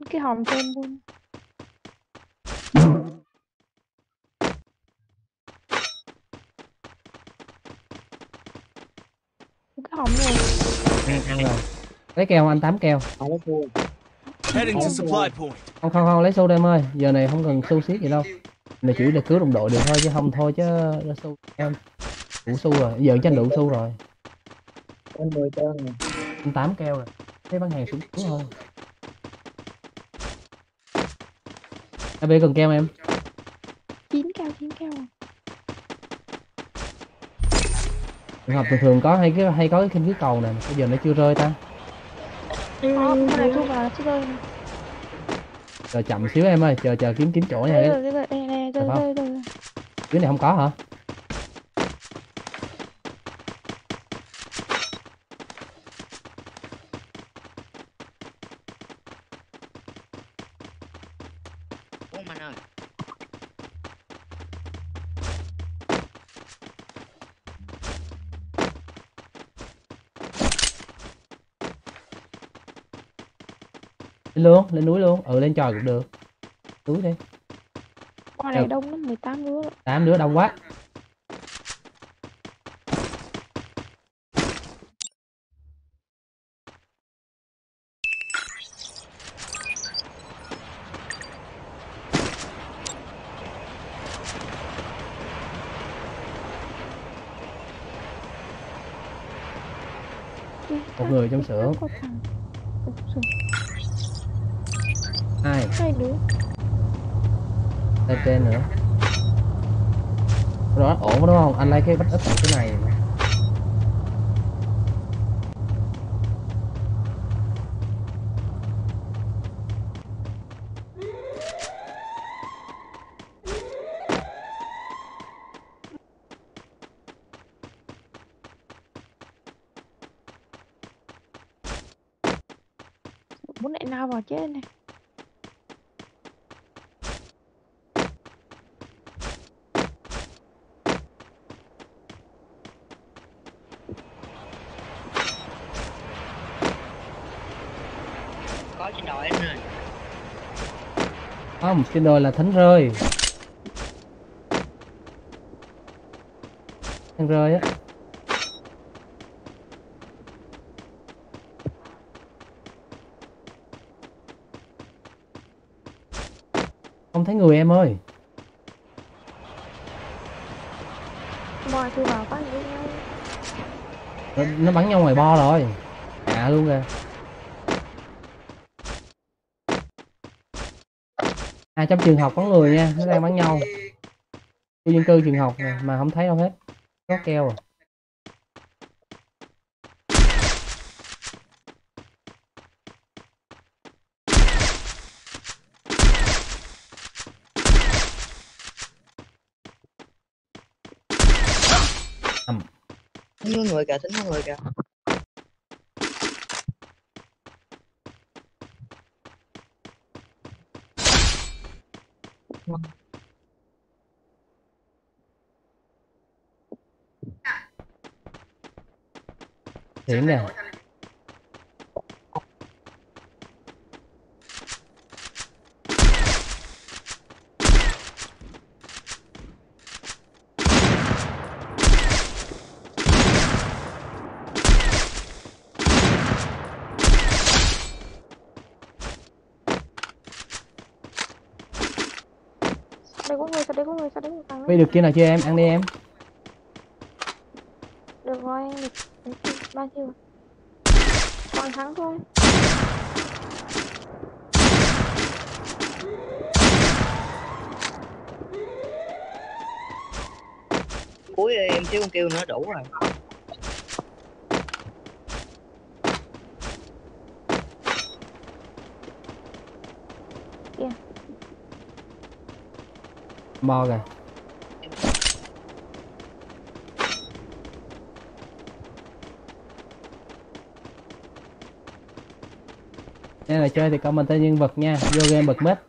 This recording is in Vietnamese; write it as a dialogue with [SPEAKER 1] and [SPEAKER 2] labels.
[SPEAKER 1] cái hòm tên luôn. Cái hòm rồi.
[SPEAKER 2] Ăn rồi. Lấy keo không? Anh 8 keo.
[SPEAKER 3] Không có xu.
[SPEAKER 4] Heading to supply point.
[SPEAKER 2] Không lấy xu đây em ơi. Giờ này không cần xu xiết gì đâu. Này chỉ là cứu đồng đội được thôi chứ không thôi chứ ra xu em. Đủ xu rồi. Giờ cho anh đủ xu rồi.
[SPEAKER 3] Em 10 tên rồi.
[SPEAKER 2] Anh 8 keo rồi. Thế bán hàng xuống cứu thôi. AB cần keo em.
[SPEAKER 1] 9 keo.
[SPEAKER 2] Trường hợp thường có hay có cái khinh khí cầu này, bây giờ nó chưa rơi ta.
[SPEAKER 1] Cái này thu vào chứ rơi.
[SPEAKER 2] Chờ chậm xíu em ơi, chờ kiếm chỗ nha.
[SPEAKER 1] Đây rồi.
[SPEAKER 2] Dưới này không có hả?
[SPEAKER 3] Ủa anh ơi.
[SPEAKER 2] Lên luôn, lên núi luôn. Lên tròi cũng được. Núi đi.
[SPEAKER 1] Qua này đông lắm, 18 đứa.
[SPEAKER 2] 8 đứa đông quá. Một người trong xưởng. Hai
[SPEAKER 1] đứa.
[SPEAKER 2] Lên trên nữa. Đó ổn đúng không? Anh lấy cái bách ấp cái này.
[SPEAKER 1] Muốn lại nào vào chết này.
[SPEAKER 3] Có trên đội anh ơi.
[SPEAKER 2] Không, trên đồi là thánh rơi. Thánh rơi á. Không thấy người em ơi.
[SPEAKER 1] Moi tôi vào có gì
[SPEAKER 2] Nó bắn nhau ngoài bo rồi. Luôn kìa. Trong trường học có người nha, nó đang bắn nhau. Khu dân cư trường học này, mà không thấy đâu hết. Có keo à.
[SPEAKER 3] Tính có người kìa, tính có người kìa.
[SPEAKER 2] Hiển nè.
[SPEAKER 1] Đây có người, sao đây có người thằng
[SPEAKER 2] Bây được kia nào chưa em? Ăn đi em.
[SPEAKER 1] Được rồi, anh được bao nhiêu? Còn thắng thôi.
[SPEAKER 3] Cuối em thiếu con kêu nữa đủ rồi.
[SPEAKER 1] Kìa.
[SPEAKER 2] Bo kìa. Đây là chơi thì comment tên nhân vật nha. Vô game bật mết.